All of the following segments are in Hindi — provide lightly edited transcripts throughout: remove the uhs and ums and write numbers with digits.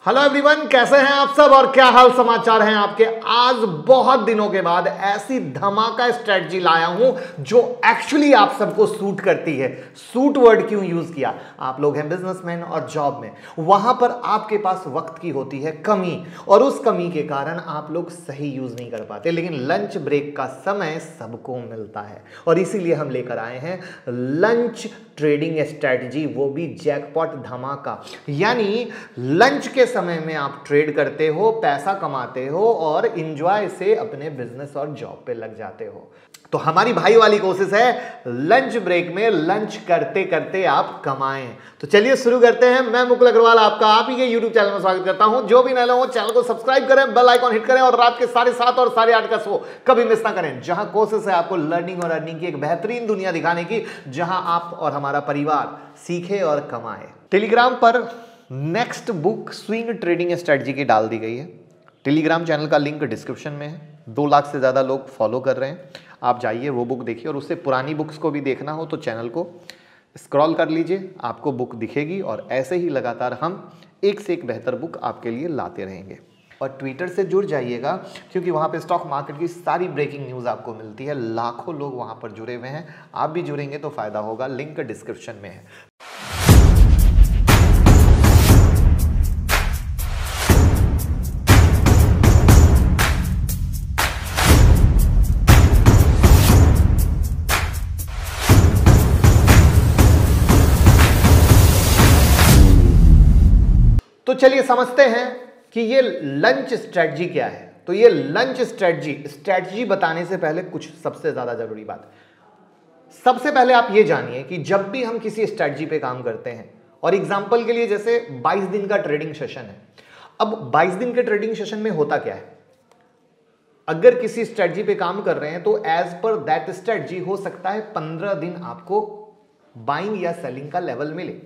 हेलो एवरीवन, कैसे हैं आप सब और क्या हाल समाचार हैं आपके। आज बहुत दिनों के बाद ऐसी धमाका स्ट्रेटजी लाया हूं जो एक्चुअली आप सबको सूट करती है। सूट वर्ड क्यों यूज किया? आप लोग हैं बिजनेसमैन और जॉब में, वहां पर आपके पास वक्त की होती है कमी और उस कमी के कारण आप लोग सही यूज नहीं कर पाते, लेकिन लंच ब्रेक का समय सबको मिलता है और इसीलिए हम लेकर आए हैं लंच ट्रेडिंग स्ट्रेटजी, वो भी जैकपॉट धमाका। यानी लंच के समय में आप ट्रेड करते हो, पैसा कमाते हो और इंजॉय से अपने बिजनेस और जॉब पे लग जाते हो। तो हमारी भाई वाली कोशिश है लंच ब्रेक में लंच करते करते आप कमाएं। तो चलिए शुरू करते हैं। मैं मुकुल अग्रवाल आपका आप ही के YouTube चैनल में स्वागत करता हूं। जो भी नए लोग हो चैनल को सब्सक्राइब करें, बेल आइकॉन हिट करें और रात के 7:30 और 8:30 का शो कभी मिस ना करें, जहां कोशिश है आपको लर्निंग और अर्निंग की एक बेहतरीन दुनिया दिखाने की, जहां आप और हमारा परिवार सीखे और कमाए। टेलीग्राम पर next book swing trading strategy की डाल दी गई है। टेलीग्राम चैनल का लिंक डिस्क्रिप्शन में है। 2 लाख से ज़्यादा लोग फॉलो कर रहे हैं। आप जाइए वो बुक देखिए और उससे पुरानी बुक्स को भी देखना हो तो चैनल को स्क्रॉल कर लीजिए, आपको बुक दिखेगी और ऐसे ही लगातार हम एक से एक बेहतर बुक आपके लिए लाते रहेंगे। और ट्विटर से जुड़ जाइएगा क्योंकि वहाँ पे स्टॉक मार्केट की सारी ब्रेकिंग न्यूज़ आपको मिलती है। लाखों लोग वहाँ पर जुड़े हुए हैं, आप भी जुड़ेंगे तो फ़ायदा होगा। लिंक डिस्क्रिप्शन में है। तो चलिए समझते हैं कि ये लंच स्ट्रेटजी क्या है। तो ये लंच स्ट्रेटजी बताने से पहले कुछ सबसे ज्यादा जरूरी बात, सबसे पहले आप ये जानिए कि जब भी हम किसी स्ट्रेटजी पे काम करते हैं, और एग्जांपल के लिए जैसे 22 दिन का ट्रेडिंग सेशन है। अब 22 दिन के ट्रेडिंग सेशन में होता क्या है, अगर किसी स्ट्रेटजी पे काम कर रहे हैं तो एज पर दैट स्ट्रेटजी हो सकता है 15 दिन आपको बाइंग या सेलिंग का लेवल मिले।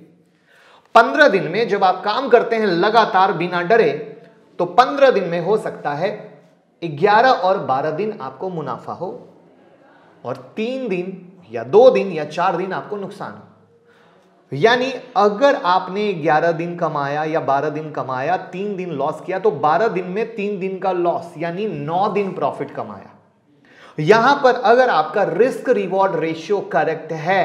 15 दिन में जब आप काम करते हैं लगातार बिना डरे, तो 15 दिन में हो सकता है 11 और 12 दिन आपको मुनाफा हो और 3 दिन या 2 दिन या 4 दिन आपको नुकसान हो। यानी अगर आपने 11 दिन कमाया या 12 दिन कमाया, 3 दिन लॉस किया, तो 12 दिन में 3 दिन का लॉस यानी 9 दिन प्रॉफिट कमाया। यहां पर अगर आपका रिस्क रिवॉर्ड रेशियो करेक्ट है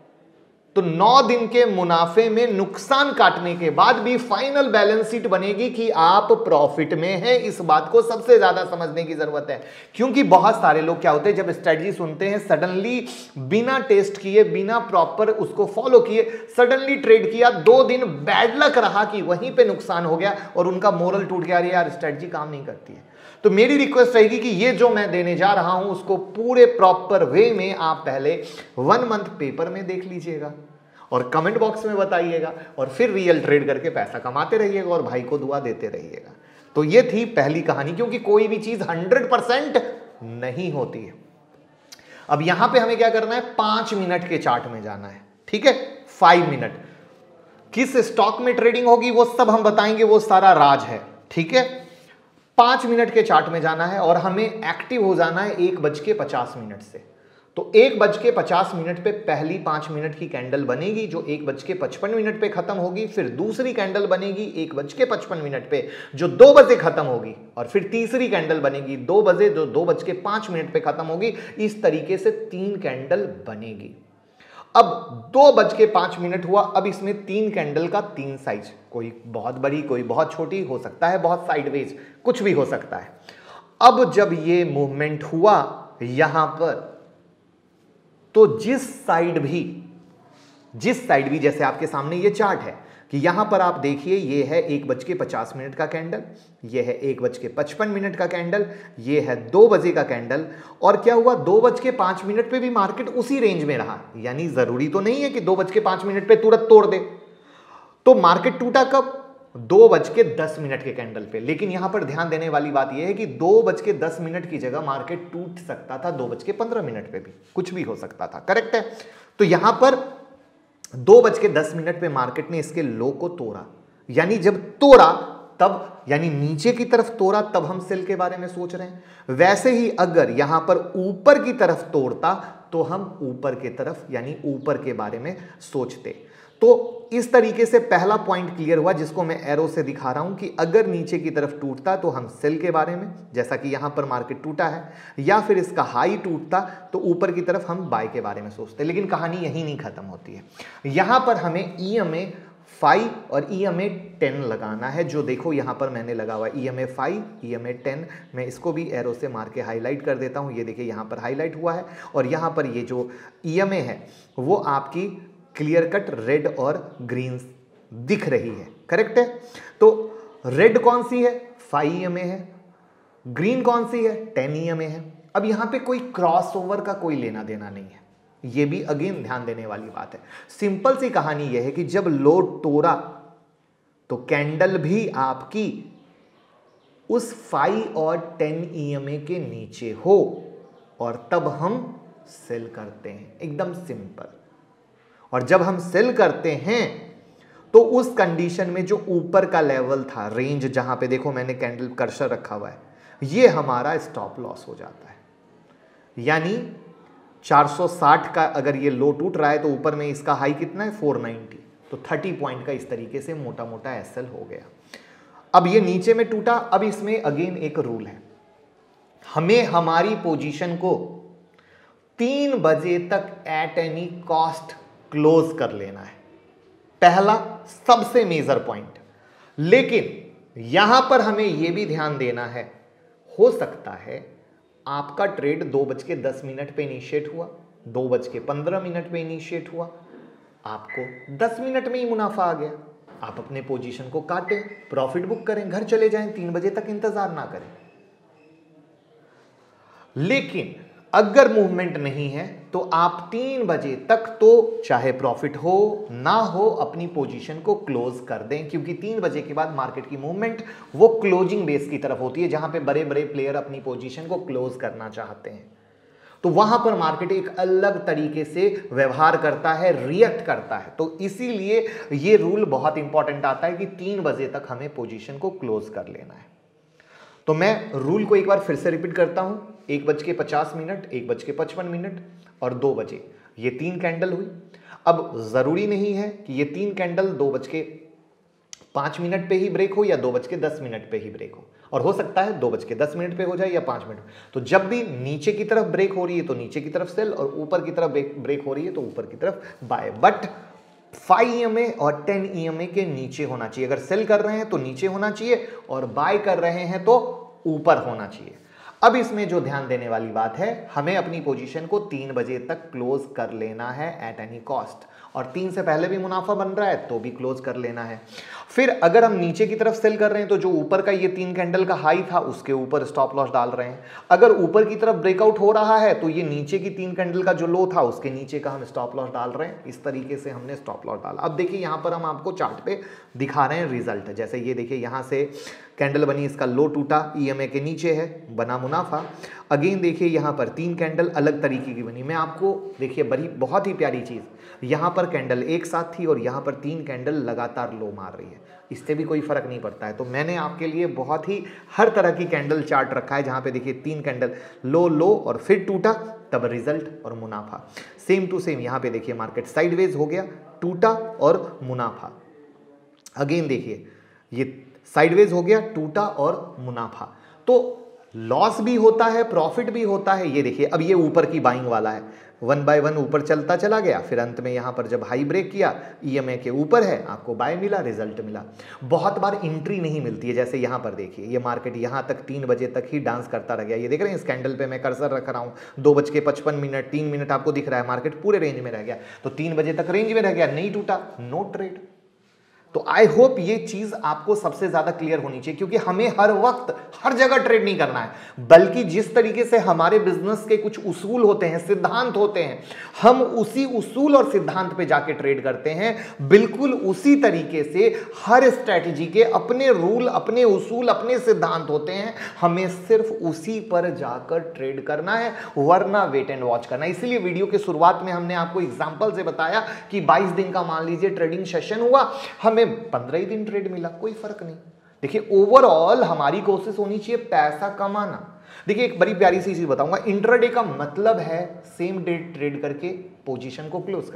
तो 9 दिन के मुनाफे में नुकसान काटने के बाद भी फाइनल बैलेंस शीट बनेगी कि आप प्रॉफिट में हैं। इस बात को सबसे ज्यादा समझने की जरूरत है, क्योंकि बहुत सारे लोग क्या होते हैं जब स्ट्रेटजी सुनते हैं, सडनली बिना टेस्ट किए, बिना प्रॉपर उसको फॉलो किए सडनली ट्रेड किया, 2 दिन बैड लक रहा कि वहीं पे नुकसान हो गया और उनका मोरल टूट गया, अरे यार स्ट्रेटजी काम नहीं करती है। तो मेरी रिक्वेस्ट रहेगी कि ये जो मैं देने जा रहा हूं उसको पूरे प्रॉपर वे में आप पहले 1 मंथ पेपर में देख लीजिएगा और कमेंट बॉक्स में बताइएगा और फिर रियल ट्रेड करके पैसा कमाते रहिएगा और भाई को दुआ देते रहिएगा। तो ये थी पहली कहानी, क्योंकि कोई भी चीज 100% नहीं होती है। अब यहां पे हमें क्या करना है, 5 मिनट के चार्ट में जाना है। ठीक है, 5 मिनट किस स्टॉक में ट्रेडिंग होगी वो सब हम बताएंगे, वो सारा राज है। ठीक है, 5 मिनट के चार्ट में जाना है और हमें एक्टिव हो जाना है 1:50 से। तो 1:50 पे पहली 5 मिनट की कैंडल बनेगी जो 1:55 पे खत्म होगी, फिर दूसरी कैंडल बनेगी 1:55 पे जो 2 बजे खत्म होगी, और फिर तीसरी कैंडल बनेगी 2 बजे जो 2:05 पे खत्म होगी। इस तरीके से 3 कैंडल बनेगी। अब 2:05 हुआ, अब इसमें 3 कैंडल का 3 साइज, कोई बहुत बड़ी कोई बहुत छोटी हो सकता है, बहुत साइडवेज कुछ भी हो सकता है। अब जब ये मूवमेंट हुआ यहां पर, तो जिस साइड भी जैसे आपके सामने ये चार्ट है कि यहां पर आप देखिए, ये है 1:50 का कैंडल, ये है 1:55 का कैंडल, ये है 2 बजे का कैंडल। और क्या हुआ, 2:05 पे भी मार्केट उसी रेंज में रहा। यानी जरूरी तो नहीं है कि 2:05 पे तुरंत तोड़ दे। तो मार्केट टूटा कब, 2:10 के कैंडल पे। लेकिन यहां पर ध्यान देने वाली बात यह है कि 2:10 की जगह मार्केट टूट सकता था 2:15 पे भी, कुछ भी हो सकता था। करेक्ट है। तो यहां पर 2:10 पे मार्केट ने इसके लो को तोड़ा, यानी जब तोड़ा तब, यानी नीचे की तरफ तोड़ा तब हम सेल के बारे में सोच रहे हैं। वैसे ही अगर यहां पर ऊपर की तरफ तोड़ता तो हम ऊपर की तरफ यानी ऊपर के बारे में सोचते। तो इस तरीके से पहला पॉइंट क्लियर हुआ, जिसको मैं एरो से दिखा रहा हूं कि अगर नीचे की तरफ टूटता तो हम सेल के बारे में, जैसा कि यहां पर मार्केट टूटा है, या फिर इसका हाई टूटता तो ऊपर की तरफ हम बाय के बारे में सोचते। लेकिन कहानी यही नहीं खत्म होती है, यहां पर हमें EMA 5 और EMA 10 लगाना है। जो देखो यहां पर मैंने लगा हुआ EMA 5 EMA 10, मैं इसको भी एरो से मार के हाईलाइट कर देता हूं। ये देखिए यहां पर हाईलाइट हुआ है, और यहां पर ये जो EMA है वो आपकी क्लियर कट रेड और ग्रीन दिख रही है, करेक्ट है। तो रेड कौन सी है? 5 EMA है। ग्रीन कौन सी है? 10 EMA है। अब यहां पे कोई क्रॉसओवर का कोई लेना देना नहीं है, ये भी अगेन ध्यान देने वाली बात है। सिंपल सी कहानी यह है कि जब लो तोड़ा तो कैंडल भी आपकी उस 5 और 10 EMA के नीचे हो, और तब हम सेल करते हैं, एकदम सिंपल। और जब हम सेल करते हैं तो उस कंडीशन में जो ऊपर का लेवल था, रेंज जहां पे देखो मैंने कैंडल कर्सर रखा हुआ है, ये हमारा स्टॉप लॉस हो जाता है। यानी 460 का अगर ये लो टूट रहा है तो ऊपर में इसका हाई कितना है? 490, तो 30 पॉइंट का इस तरीके से मोटा मोटा एसएल हो गया। अब ये नीचे में टूटा, अब इसमें अगेन एक रूल है, हमें हमारी पोजीशन को 3 बजे तक एट एनी कॉस्ट क्लोज कर लेना है, पहला सबसे मेजर पॉइंट। लेकिन यहां पर हमें यह भी ध्यान देना है, हो सकता है आपका ट्रेड 2:10 पे इनिशिएट हुआ, 2:15 पे इनिशिएट हुआ, आपको 10 मिनट में ही मुनाफा आ गया, आप अपने पोजीशन को काटें, प्रॉफिट बुक करें, घर चले जाएं, 3 बजे तक इंतजार ना करें। लेकिन अगर मूवमेंट नहीं है तो आप 3 बजे तक तो चाहे प्रॉफिट हो ना हो अपनी पोजीशन को क्लोज कर दें, क्योंकि 3 बजे के बाद मार्केट की मूवमेंट वो क्लोजिंग बेस की तरफ होती है, जहां पे बड़े बड़े प्लेयर अपनी पोजीशन को क्लोज करना चाहते हैं। तो वहां पर मार्केट एक अलग तरीके से व्यवहार करता है, रिएक्ट करता है। तो इसीलिए ये रूल बहुत इंपॉर्टेंट आता है कि 3 बजे तक हमें पोजीशन को क्लोज कर लेना है। तो मैं रूल को एक बार फिर से रिपीट करता हूं, 1:50, 1:55 और 2 बजे ये 3 कैंडल हुई। अब जरूरी नहीं है कि ये 3 कैंडल 2:05 पे ही ब्रेक हो या 2:10 पे ही ब्रेक हो और सकता है 2:10 पे हो जाए या 5 मिनट। तो जब भी नीचे की तरफ ब्रेक हो रही है तो नीचे की तरफ सेल, और ऊपर की तरफ ब्रेक हो रही है तो ऊपर की तरफ बाय। बट 5 EMA और 10 EMA के नीचे होना चाहिए। अगर सेल कर रहे हैं तो नीचे होना चाहिए, और बाय कर रहे हैं तो ऊपर होना चाहिए। अब इसमें जो ध्यान देने वाली बात है, हमें अपनी पोजीशन को 3 बजे तक क्लोज कर लेना है एट एनी कॉस्ट, और 3 से पहले भी मुनाफा बन रहा है तो भी क्लोज कर लेना है। फिर अगर हम नीचे की तरफ सेल कर रहे हैं तो जो ऊपर का ये 3 कैंडल का हाई था उसके ऊपर स्टॉप लॉस डाल रहे हैं। अगर ऊपर की तरफ ब्रेकआउट हो रहा है तो ये नीचे की 3 कैंडल का जो लो था उसके नीचे का हम स्टॉप लॉस डाल रहे हैं। इस तरीके से हमने स्टॉप लॉस डाला। अब देखिए यहां पर हम आपको चार्ट पे दिखा रहे हैं रिजल्ट। जैसे ये देखिए यहां से कैंडल बनी, इसका लो टूटा, EMA के नीचे है, बना मुनाफा। अगेन देखिए यहाँ पर 3 कैंडल अलग तरीके की बनी। मैं आपको देखिए बड़ी बहुत ही प्यारी चीज़, यहाँ पर कैंडल एक साथ थी और यहाँ पर 3 कैंडल लगातार लो मार रही है, इससे भी कोई फर्क नहीं पड़ता है। तो मैंने आपके लिए बहुत ही हर तरह की कैंडल चार्ट रखा है, जहाँ पे देखिए 3 कैंडल लो लो और फिर टूटा, तब रिजल्ट और मुनाफा। सेम टू सेम यहाँ पे देखिए मार्केट साइडवेज हो गया, टूटा और मुनाफा। अगेन देखिए ये साइडवेज हो गया, टूटा और मुनाफा। तो लॉस भी होता है, प्रॉफिट भी होता है। ये देखिए अब ये ऊपर की बाइंग वाला है, 1 बाय 1 ऊपर चलता चला गया, फिर अंत में यहाँ पर जब हाई ब्रेक किया, EMA के ऊपर है, आपको बाय मिला, रिजल्ट मिला। बहुत बार एंट्री नहीं मिलती है, जैसे यहाँ पर देखिए ये मार्केट यहाँ तक 3 बजे तक ही डांस करता रह गया। ये देख रहे हैं इस कैंडल पे मैं कर्सर रख रहा हूँ, 2:55, 3 मिनट आपको दिख रहा है, मार्केट पूरे रेंज में रह गया। तो 3 बजे तक रेंज में रह गया, नहीं टूटा, नो ट्रेड। तो आई होप ये चीज आपको सबसे ज्यादा क्लियर होनी चाहिए, क्योंकि हमें हर वक्त हर जगह ट्रेड नहीं करना है, बल्कि जिस तरीके से हमारे बिजनेस के कुछ उसूल होते हैं, सिद्धांत होते हैं, हम उसी उसूल और सिद्धांत पे जाके ट्रेड करते हैं। बिल्कुल उसी तरीके से हर स्ट्रैटेजी के अपने रूल, अपने उसूल, अपने सिद्धांत होते हैं, हमें सिर्फ उसी पर जाकर ट्रेड करना है, वरना वेट एंड वॉच करना है। इसीलिए वीडियो के शुरुआत में हमने आपको एग्जांपल से बताया कि 22 दिन का मान लीजिए ट्रेडिंग सेशन हुआ, हमें 15 ही दिन ट्रेड मिला, कोई फर्क नहीं। देखिए ओवरऑल हमारी कोशिश होनी चाहिए पैसा कमाना। देखिए एक बड़ी प्यारी सी चीज बताऊंगा, इंट्राडे का मतलब है सेम डे ट्रेड करके पोजीशन को क्लोज करना।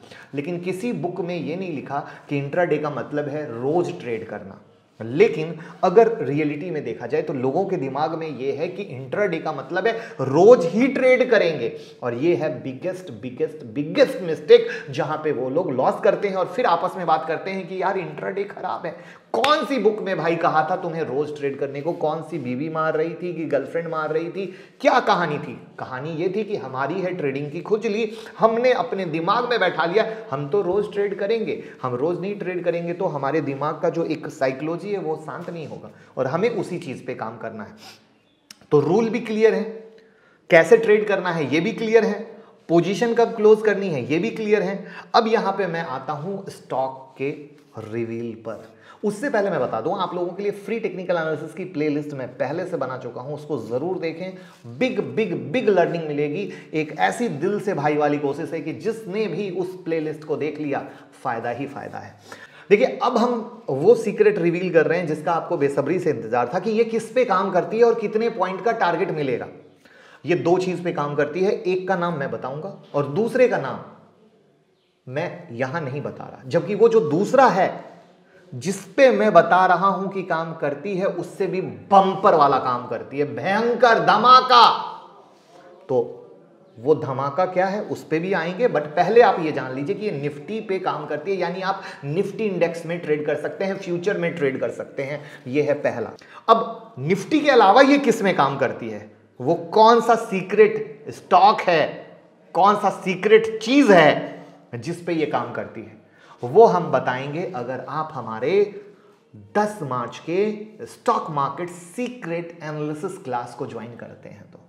लेकिन किसी बुक में ये नहीं लिखा कि इंट्राडे का मतलब है रोज ट्रेड करना। लेकिन अगर रियलिटी में देखा जाए तो लोगों के दिमाग में यह है कि इंट्राडे का मतलब है रोज ही ट्रेड करेंगे, और यह है बिगेस्ट बिगेस्ट बिगेस्ट मिस्टेक, जहां पे वो लोग लॉस करते हैं और फिर आपस में बात करते हैं कि यार इंट्राडे खराब है। कौन सी बुक में भाई कहा था तुम्हें रोज ट्रेड करने को? कौन सी बीवी मार रही थी कि गर्लफ्रेंड मार रही थी? क्या कहानी थी? कहानी ये थी कि हमारी है ट्रेडिंग की खुजली, हमने अपने दिमाग में बैठा लिया हम तो रोज ट्रेड करेंगे। हम रोज नहीं ट्रेड करेंगे तो हमारे दिमाग का जो एक साइकोलॉजी है वो शांत नहीं होगा, और हमें उसी चीज पे काम करना है। तो रूल भी क्लियर है, कैसे ट्रेड करना है ये भी क्लियर है, पोजीशन कब क्लोज करनी है ये भी क्लियर है। अब यहां पे मैं आता हूं स्टॉक के रिवील पर। उससे पहले मैं बता दूं, आप लोगों के लिए फ्री टेक्निकल एनालिसिस की प्लेलिस्ट मैं पहले से बना चुका हूं, उसको जरूर देखें। बिग बिग बिग लर्निंग मिलेगी। एक ऐसी दिल से भाई वाली कोशिश है कि जिसने भी उस प्लेलिस्ट को देख लिया फायदा ही फायदा है। देखिए, अब हम वो सीक्रेट रिवील कर रहे हैं जिसका आपको बेसब्री से इंतजार था कि ये किस पे काम करती है और कितने पॉइंट का टारगेट मिलेगा। ये दो चीज पे काम करती है, एक का नाम मैं बताऊंगा और दूसरे का नाम मैं यहां नहीं बता रहा, जबकि वो जो दूसरा है जिस पे मैं बता रहा हूं कि काम करती है उससे भी बम्पर वाला काम करती है, भयंकर धमाका। तो वो धमाका क्या है उस पे भी आएंगे, बट पहले आप ये जान लीजिए कि ये निफ्टी पे काम करती है, यानी आप निफ्टी इंडेक्स में ट्रेड कर सकते हैं, फ्यूचर में ट्रेड कर सकते हैं। ये है पहला। अब निफ्टी के अलावा ये किस में काम करती है, वो कौन सा सीक्रेट स्टॉक है, कौन सा सीक्रेट चीज है जिस पे ये काम करती है, वो हम बताएंगे अगर आप हमारे 10 मार्च के stock market secret analysis class को ज्वाइन करते हैं। तो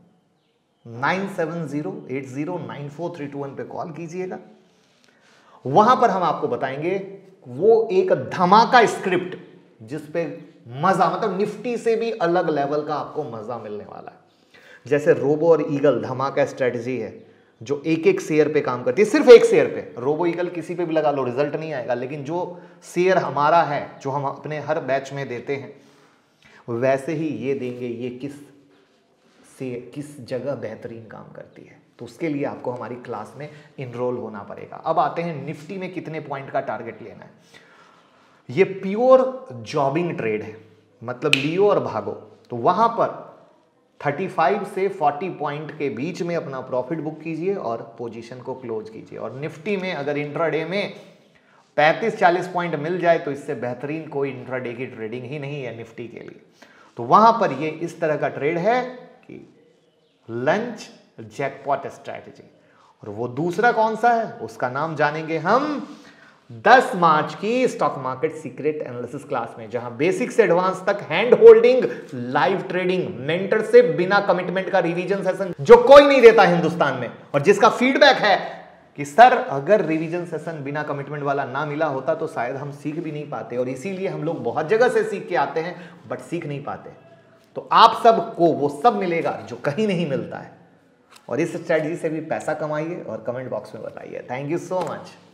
9708094321 पे कॉल कीजिएगा, वहां पर हम आपको बताएंगे वो एक धमाका स्क्रिप्ट जिस पे मजा, मतलब निफ्टी से भी अलग लेवल का आपको मजा मिलने वाला है। जैसे रोबो और ईगल धमाका स्ट्रेटजी है जो एक एक शेयर पे काम करती है, सिर्फ एक शेयर पे। रोबो ईगल किसी पे भी लगा लो रिजल्ट नहीं आएगा, लेकिन जो शेयर हमारा है जो हम अपने हर बैच में देते हैं वैसे ही ये देंगे, ये किस जगह बेहतरीन काम करती है। तो उसके लिए आपको हमारी क्लास में इनरोल होना पड़ेगा। अब आते हैं निफ्टी में कितने पॉइंट का टारगेट लेना है। ये प्योर जॉबिंग ट्रेड है, मतलब लियो और भागो। तो वहां पर 35 से 40 पॉइंट के बीच में अपना प्रॉफिट बुक कीजिए और पोजीशन को क्लोज कीजिए। और निफ्टी में अगर इंट्राडे में 35-40 पॉइंट मिल जाए तो इससे बेहतरीन कोई इंट्राडे की ट्रेडिंग ही नहीं है निफ्टी के लिए। तो वहां पर ये इस तरह का ट्रेड है कि लंच जैकपॉट स्ट्रैटेजी। और वो दूसरा कौन सा है उसका नाम जानेंगे हम 10 मार्च की stock market secret analysis class में, जहां बेसिक से एडवांस तक hand holding, live trading, mentorship, बिना कमिटमेंट का रिवीजन सेशन जो कोई नहीं देता हिंदुस्तान में, और जिसका फीडबैक है कि सर अगर रिवीजन सेशन बिना कमिटमेंट वाला ना मिला होता तो शायद हम सीख भी नहीं पाते, और इसीलिए हम लोग बहुत जगह से सीख के आते हैं बट सीख नहीं पाते। तो आप सबको वो सब मिलेगा जो कहीं नहीं मिलता है, और इस स्ट्रेटजी से भी पैसा कमाइए और कमेंट बॉक्स में बताइए। Thank you so much.